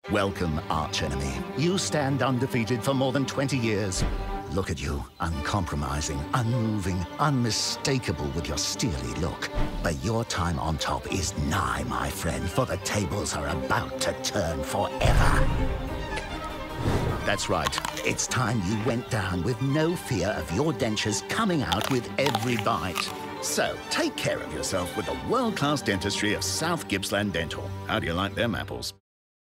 Welcome, archenemy. You stand undefeated for more than 20 years. Look at you, uncompromising, unmoving, unmistakable with your steely look. But your time on top is nigh, my friend, for the tables are about to turn forever. That's right. It's time you went down with no fear of your dentures coming out with every bite. So, take care of yourself with the world-class dentistry of South Gippsland Dental. How do you like them apples?